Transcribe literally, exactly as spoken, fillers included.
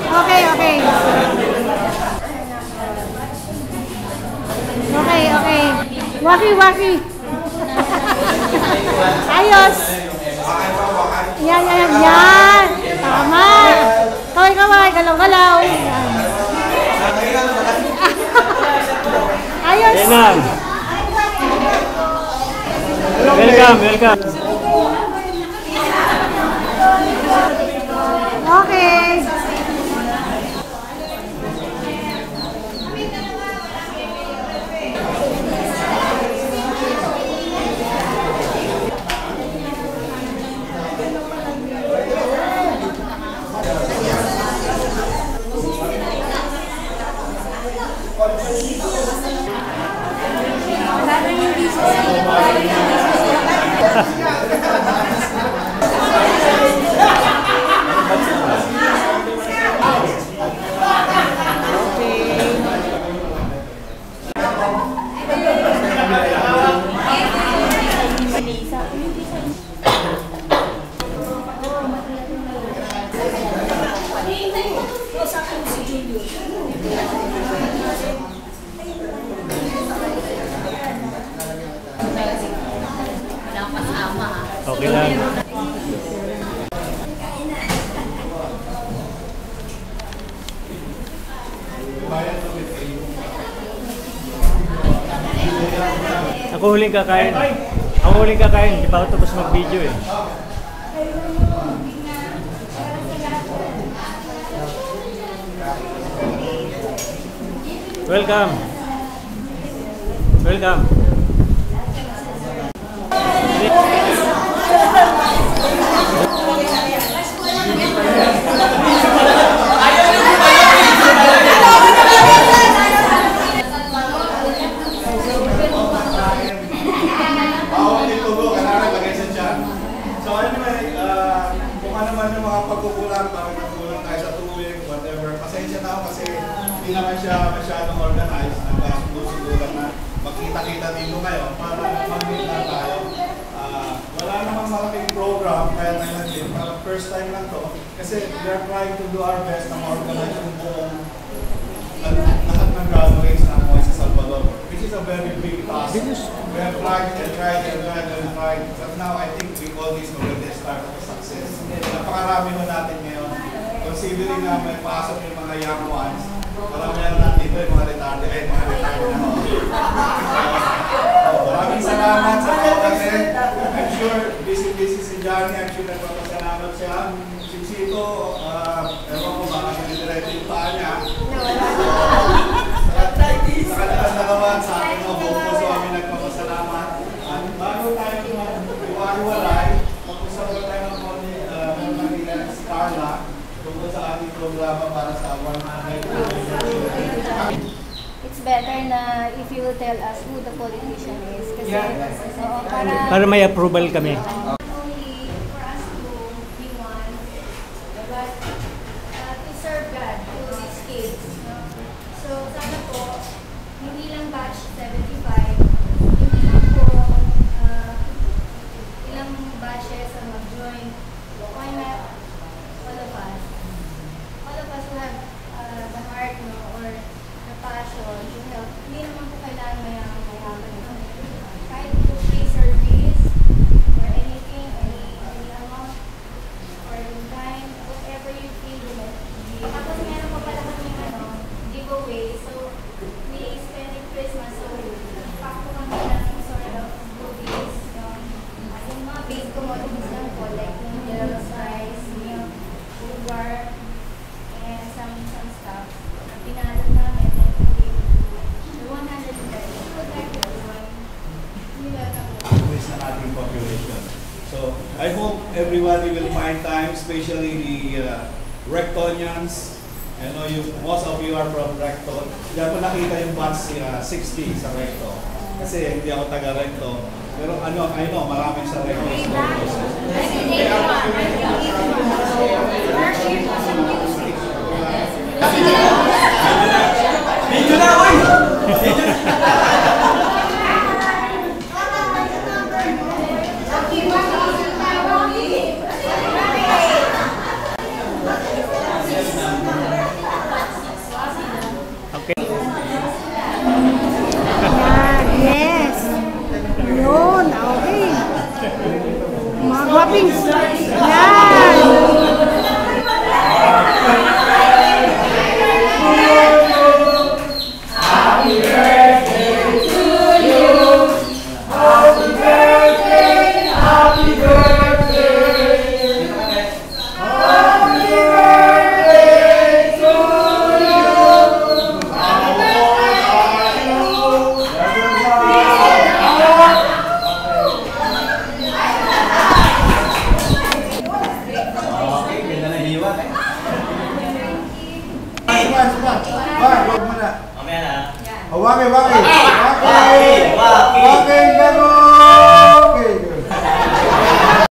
Okay, okay. Okay, okay. Waki, waki. Ayos. Yan, yan, yan. Tama. Kaway, kaway. Galaw-galaw. Ayos. Yan. Welcome, welcome. Okay. Okay lang. Ako huling kakain. Ako huling kakain. Di pa ako tapos mag-video eh. Welcome. Welcome. So anyway, uh, kung ano man yung mga pagkukulang, bakit nagkulang tayo sa tuwing, whatever, pasensya na ako kasi hindi naman siya masyadong organized. Nagkasulo-sulo na magkita-kita dito kayo para mag-meet na tayo. Uh, wala namang malaking program, kaya ngayon din, para first time lang to. Kasi we are trying to do our best na ma-organize yung buong lahat ng graduates ng M S E S Salvador, which is a very big task. We have tried and tried and tried and tried, but now I think we call this already a start of a success. Napakarami mo natin ngayon, considering na may pasok yung mga young ones, marami na natin dito yung mga retarded, ay mga retarded na ako. Maraming salamat sa mga kasi, I'm sure busy-busy si Johnny, I'm sure nagpapasalamat siya. Si Chito, uh, ewan ko baka nilidiretso yung paa niya. Sa kanilang dalawan, sa akin o buong puso kami nagpapasalamat. At bago tayo iwaiwalay, mag-usapin tayo ng konti ng si Carla tungkol sa ating programa para sa one hundred. It's better na if you will tell us who the politician is. Kasi, oo, para... Para may approval kami. Only for us to be one, but uh, to serve God to these kids. No? So, sana po, hindi lang batch seventy-five, hindi lang po uh, ilang batches ang mag-join. Why not all of us? All of us who have uh, the heart, no, or the passion to help. Hindi naman po kailangan mayaman mayaman. Kahit po free service or anything, any, any amount, or in time, whatever you feel you might give. Tapos meron pa pala kami ano, giveaway. So, we spend in Christmas, so pack po kami ng sort of goodies. Um, yung mga base commodities lang po, like noodles, rice, milk, sugar, and some some stuff. Pinalo namin, and we gave the one hundred thirty. We would like to join. We welcome you. With the ating population. So, I hope everybody will find time, especially the uh, Rectonians. I know you, most of you are from Recto. Diyan ko nakita yung batch uh, sixty sa Recto. Kasi hindi ako taga-Recto. Pero ano, I know, maraming sa Recto. Video na, oy! Video na! Oh, Waki, Waki! Waki! Waki! Waki!